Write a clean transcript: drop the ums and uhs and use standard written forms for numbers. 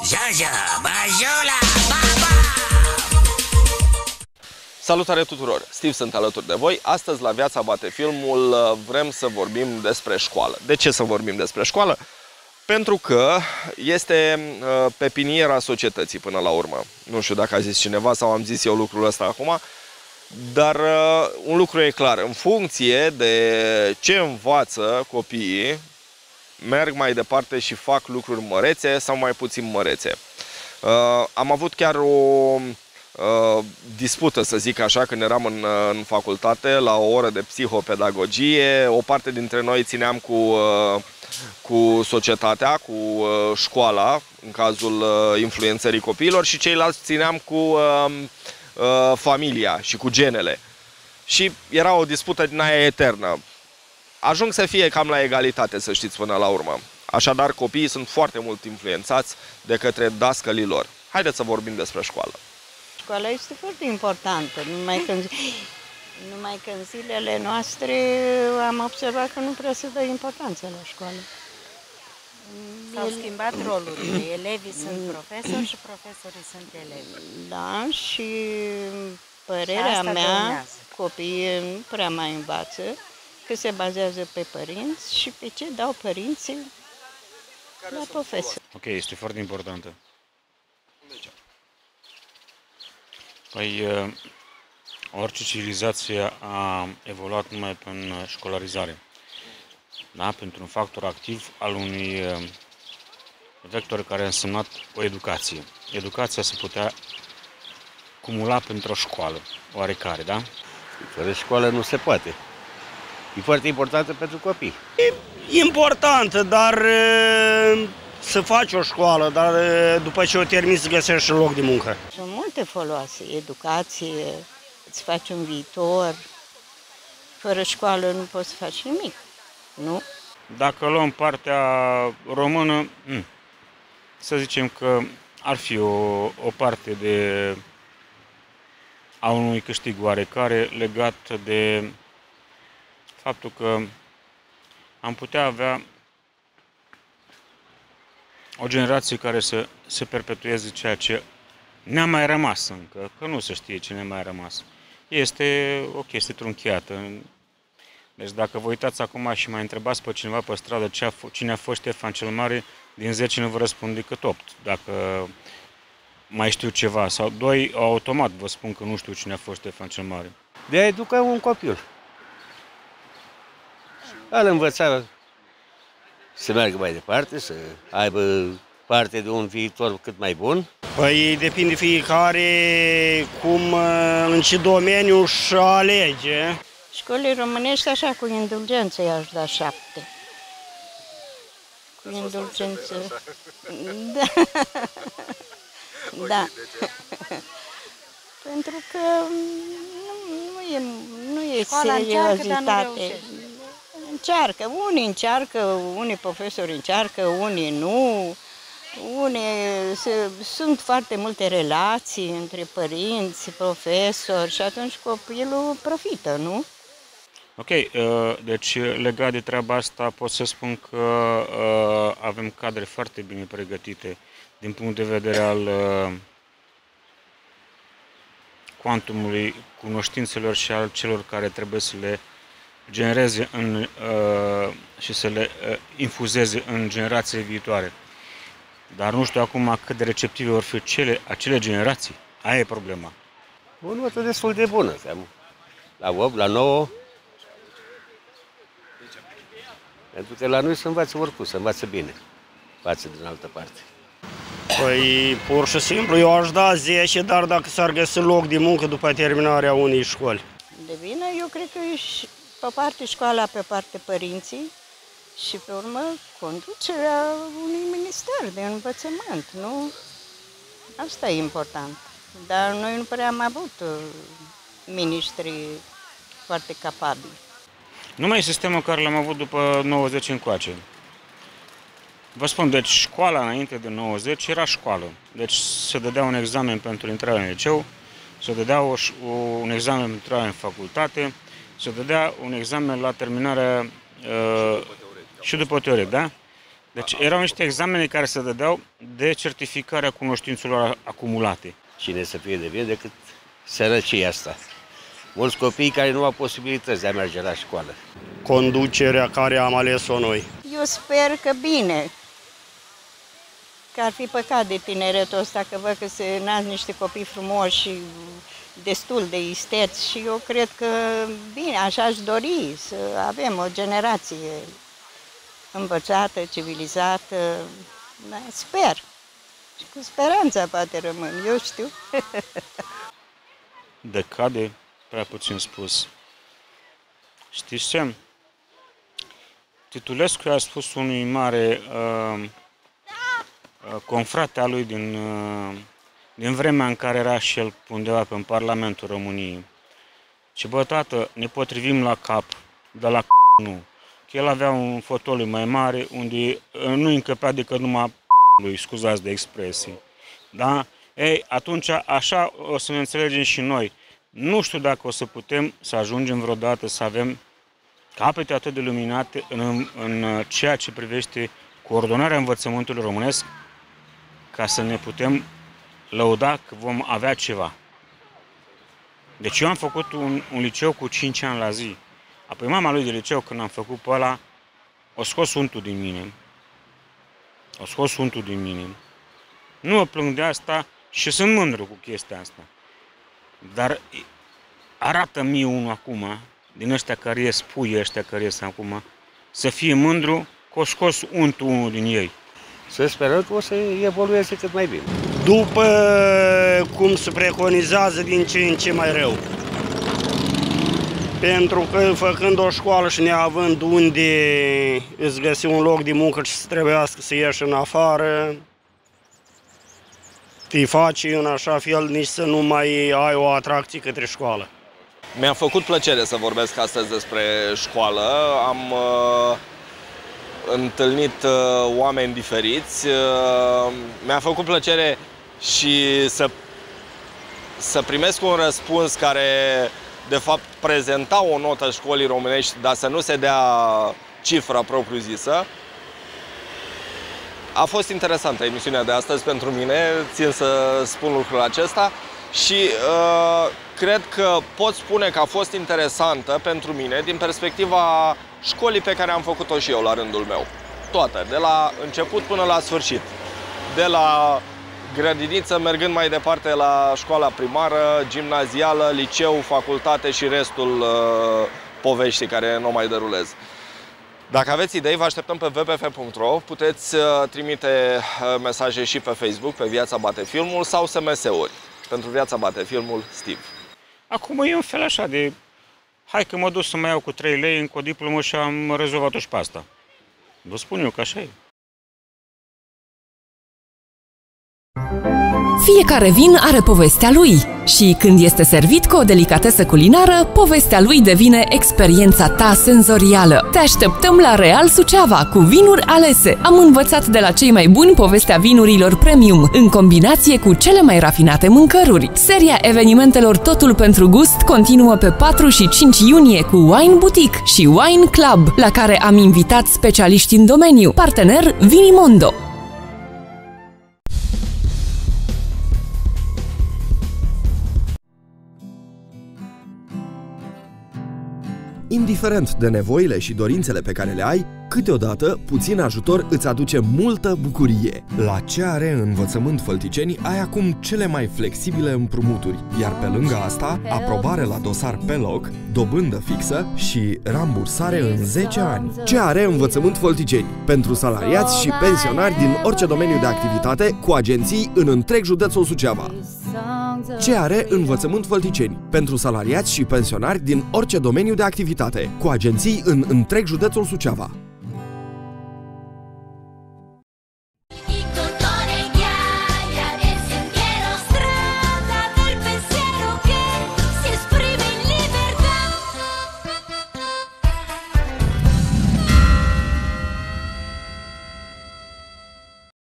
Jojo, Bajula, Baba! Salutare tuturor! Steve sunt alături de voi. Astăzi la Viața Bate Filmul vrem să vorbim despre școală. De ce să vorbim despre școală? Pentru că este pepiniera societății până la urmă. Nu știu dacă a zis cineva sau am zis eu lucrul ăsta acum, dar un lucru e clar. În funcție de ce învață copiii, merg mai departe și fac lucruri mărețe sau mai puțin mărețe. Am avut chiar o dispută, să zic așa, când eram în facultate, la o oră de psihopedagogie. O parte dintre noi țineam cu societatea, cu școala, în cazul influențării copiilor, și ceilalți țineam cu familia și cu genele. Și era o dispută din aia eternă. Ajung să fie cam la egalitate, să știți, până la urmă. Așadar, copiii sunt foarte mult influențați de către dascălii lor. Haideți să vorbim despre școală. Școala este foarte importantă, numai că în zilele noastre am observat că nu prea se dă importanță la școală. S-au schimbat rolurile. Elevii sunt profesori și profesorii sunt elevi. Da, și părerea mea, copiii nu prea mai învață, că se bazează pe părinți și pe ce dau părinții la profesori. Ok, este foarte importantă. Păi, orice civilizație a evoluat numai prin școlarizare. Da? Pentru un factor activ al unui vector care a însemnat o educație. Educația se putea cumula pentru o școală oarecare, da? Fără școală nu se poate. E foarte importantă pentru copii. E importantă, dar să faci o școală, dar după ce o termini să găsești și loc de muncă. Sunt multe foloase, educație, îți faci un viitor. Fără școală nu poți să faci nimic, nu? Dacă luăm partea română, să zicem că ar fi o parte a unui câștig oarecare legat de faptul că am putea avea o generație care să se perpetueze ceea ce ne-a mai rămas încă, că nu se știe ce ne-a mai rămas. Este o chestie trunchiată. Deci dacă vă uitați acum și mai întrebați pe cineva pe stradă cine a fost Ștefan cel Mare, din 10 nu vă răspund decât 8, dacă mai știu ceva. Sau 2, automat vă spun că nu știu cine a fost Ștefan cel Mare. De a educa un copil. Îl învăța să meargă mai departe, să aibă parte de un viitor cât mai bun. Păi depinde fiecare în ce domeniu își alege. Școlii românești așa cu indulgență i-aș da 7. Cu indulgență. Da. Da. Pentru că nu e seriozitate. Încearcă, unii profesori încearcă, unii nu. Sunt foarte multe relații între părinți, profesori și atunci copilul profită, nu? Ok, deci legat de treaba asta pot să spun că avem cadre foarte bine pregătite din punct de vedere al cuantumului cunoștințelor și al celor care trebuie să le genereze și să le infuzeze în generații viitoare. Dar nu știu acum cât de receptive vor fi acele generații. Aia e problema. O notă destul de bună. La 8, la 9. Pentru că la noi se învață oricum, se învață bine. Față din altă parte. Păi, pur și simplu, eu aș da 10, dar dacă s-ar găsi loc de muncă după terminarea unei școli. De vină, eu cred că e pe parte școala, pe parte părinții și pe urmă conducerea unui minister de învățământ, nu? Asta e important. Dar noi nu prea am avut miniștri foarte capabili. Numai sistemul care l-am avut după 90 încoace. Vă spun, deci școala înainte de 90 era școală. Deci se dădea un examen pentru intrarea în liceu, se dădea un examen pentru intrarea în facultate, se dădea un examen la terminarea și după teorie, da? Deci erau niște examene care se dădeau de certificarea cunoștințelor acumulate. Cine să fie de bine decât sărăcia asta. Mulți copii care nu au posibilități de a merge la școală. Conducerea care am ales-o noi. Eu sper că bine, că ar fi păcat de tineretul ăsta, că văd că se nasc niște copii frumoși și destul de isteți și eu cred că bine, așa aș dori să avem o generație învățată, civilizată, da, sper. Și cu speranța poate rămân, eu știu. Decade, prea puțin spus. Știți ce? Titulescu a spus unui mare confrate al lui din vremea în care era și el undeva pe în Parlamentul României. Și bă, tată, ne potrivim la cap, dar la nu. Că el avea un fotoliu mai mare unde nu încăpea decât numai lui, scuzați de expresii. Da? Ei, atunci așa o să ne înțelegem și noi. Nu știu dacă o să putem să ajungem vreodată să avem capete atât de luminate în ceea ce privește coordonarea învățământului românesc, ca să ne putem lăuda că vom avea ceva. Deci eu am făcut un liceu cu 5 ani la zi. Apoi mama lui de liceu, când am făcut pe ăla, o scos untul din mine. O scos untul din mine. Nu mă plâng de asta și sunt mândru cu chestia asta. Dar arată mie unul acum, din ăștia care ies, pui ăștia care ies acum, să fie mândru că o scos unul din ei. Să sperăm că o să evolueze cât mai bine. După cum se preconizează din ce în ce mai rău. Pentru că făcând o școală și neavând unde îți găsi un loc de muncă și să trebuiască să ieși în afară, te faci în așa fel nici să nu mai ai o atracție către școală. Mi-a făcut plăcere să vorbesc astăzi despre școală. Am întâlnit oameni diferiți. Mi-a făcut plăcere și să primesc un răspuns care, de fapt, prezenta o notă școlii românești, dar să nu se dea cifra propriu-zisă. A fost interesantă emisiunea de astăzi pentru mine, țin să spun lucrul acesta și cred că pot spune că a fost interesantă pentru mine din perspectiva școlii pe care am făcut-o și eu la rândul meu. Toate, de la început până la sfârșit. De la grădiniță, mergând mai departe la școala primară, gimnazială, liceu, facultate și restul poveștii care nu mai derulez. Dacă aveți idei, vă așteptăm pe vpf.ro, puteți trimite mesaje și pe Facebook, pe Viața Bate Filmul, sau SMS-uri. Pentru Viața Bate Filmul, Steve. Acum e un fel așa de, hai că mă duc să mai iau cu 3 lei încă o diplomă și am rezolvat-o și pe asta. Vă spun eu că așa e. Fiecare vin are povestea lui și când este servit cu o delicatesă culinară, povestea lui devine experiența ta senzorială. Te așteptăm la Real Suceava cu vinuri alese. Am învățat de la cei mai buni povestea vinurilor premium, în combinație cu cele mai rafinate mâncăruri. Seria evenimentelor Totul pentru Gust continuă pe 4 și 5 iunie cu Wine Boutique și Wine Club, la care am invitat specialiști în domeniu, partener Vinimondo. Indiferent de nevoile și dorințele pe care le ai, câteodată puțin ajutor îți aduce multă bucurie. La CAR Învățământ Fălticeni ai acum cele mai flexibile împrumuturi, iar pe lângă asta, aprobare la dosar pe loc, dobândă fixă și rambursare în 10 ani. CAR Învățământ Fălticeni, pentru salariați și pensionari din orice domeniu de activitate, cu agenții în întreg județul Suceava. CAR Învățământ Fălticeni, pentru salariați și pensionari din orice domeniu de activitate, cu agenții în întreg județul Suceava.